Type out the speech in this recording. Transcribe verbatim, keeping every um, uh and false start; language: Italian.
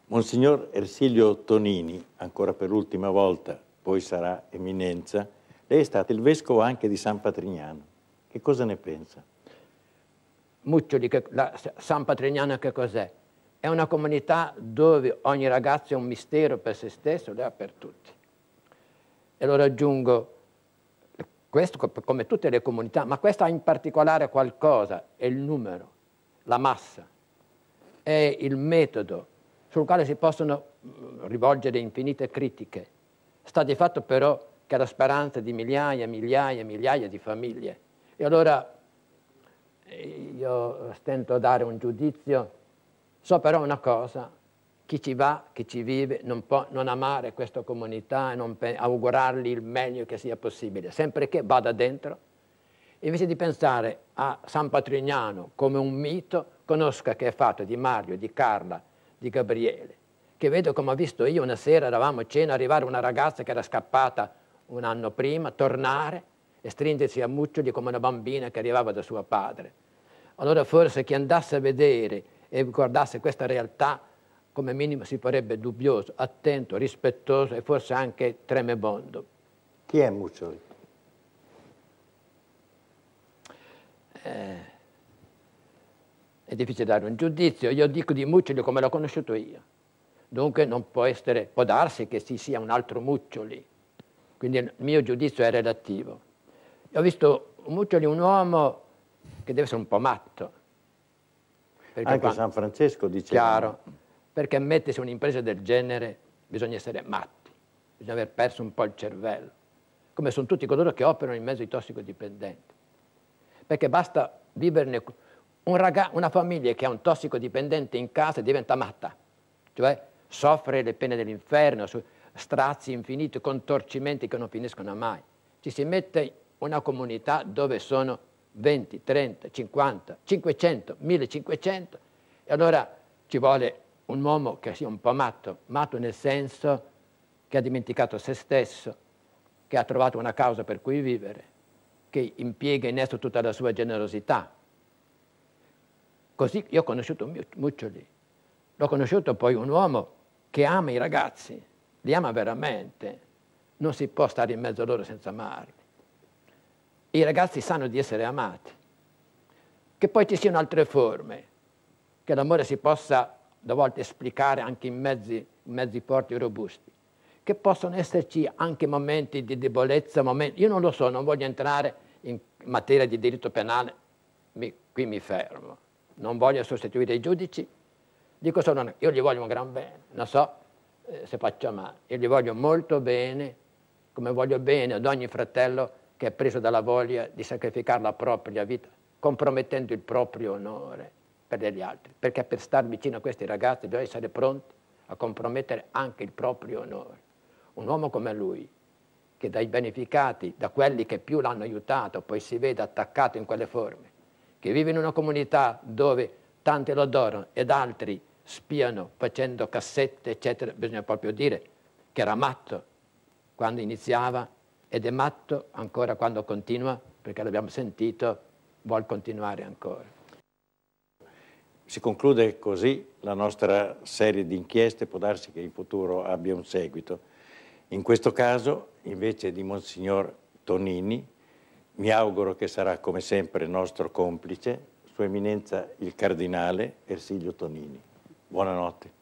Monsignor Ersilio Tonini, ancora per l'ultima volta, poi sarà eminenza, lei è stato il vescovo anche di San Patrignano. Che cosa ne pensa? Muccioli, che, la, San Patrignano che cos'è? È una comunità dove ogni ragazzo è un mistero per se stesso, lo è per tutti. E lo raggiungo, questo come tutte le comunità, ma questa ha in particolare qualcosa, è il numero, la massa, è il metodo sul quale si possono rivolgere infinite critiche. Sta di fatto però che è la speranza di migliaia, migliaia, migliaia di famiglie. E allora io stento a dare un giudizio, so però una cosa, chi ci va, chi ci vive, non può non amare questa comunità e non augurargli il meglio che sia possibile, sempre che vada dentro. Invece di pensare a San Patrignano come un mito, conosca che è fatto di Mario, di Carla, di Gabriele, che vedo come ho visto io una sera, eravamo a cena, arrivare una ragazza che era scappata un anno prima, tornare e stringersi a Muccioli come una bambina che arrivava da suo padre. Allora forse chi andasse a vedere e guardasse questa realtà, come minimo si farebbe dubbioso, attento, rispettoso e forse anche tremebondo. Chi è Muccioli? Eh, è difficile dare un giudizio, io dico di Muccioli come l'ho conosciuto io. Dunque non può essere, può darsi che ci sia un altro Muccioli, quindi il mio giudizio è relativo. Io ho visto Muccioli un uomo che deve essere un po' matto. Anche quando, San Francesco diceva. Chiaro, perché mettersi un'impresa del genere bisogna essere matti, bisogna aver perso un po' il cervello, come sono tutti coloro che operano in mezzo ai tossicodipendenti. Perché basta viverne, un ragazzo, una famiglia che ha un tossicodipendente in casa diventa matta, cioè soffre le pene dell'inferno, strazi infiniti, contorcimenti che non finiscono mai. Ci si mette una comunità dove sono venti, trenta, cinquanta, cinquecento, millecinquecento e allora ci vuole un uomo che sia un po' matto, matto nel senso che ha dimenticato se stesso, che ha trovato una causa per cui vivere, che impiega in esso tutta la sua generosità. Così io ho conosciuto Muccioli, l'ho conosciuto poi un uomo che ama i ragazzi, li ama veramente, non si può stare in mezzo a loro senza amarli. I ragazzi sanno di essere amati, che poi ci siano altre forme, che l'amore si possa a volte esplicare anche in mezzi, in mezzi forti e robusti, che possono esserci anche momenti di debolezza, momenti, io non lo so, non voglio entrare in materia di diritto penale, mi, qui mi fermo, non voglio sostituire i giudici, dico solo, io gli voglio un gran bene, non so eh, se faccio male, io gli voglio molto bene, come voglio bene ad ogni fratello che è preso dalla voglia di sacrificare la propria vita, compromettendo il proprio onore per degli altri, perché per stare vicino a questi ragazzi bisogna essere pronti a compromettere anche il proprio onore. Un uomo come lui, che dai beneficati, da quelli che più l'hanno aiutato, poi si vede attaccato in quelle forme, che vive in una comunità dove tanti lo adorano ed altri spiano facendo cassette, eccetera, bisogna proprio dire che era matto quando iniziava ed è matto ancora quando continua, perché l'abbiamo sentito, vuol continuare ancora. Si conclude così la nostra serie di inchieste, può darsi che in futuro abbia un seguito. In questo caso, invece di Monsignor Tonini, mi auguro che sarà come sempre nostro complice, Sua Eminenza il Cardinale Ersilio Tonini. Buonanotte.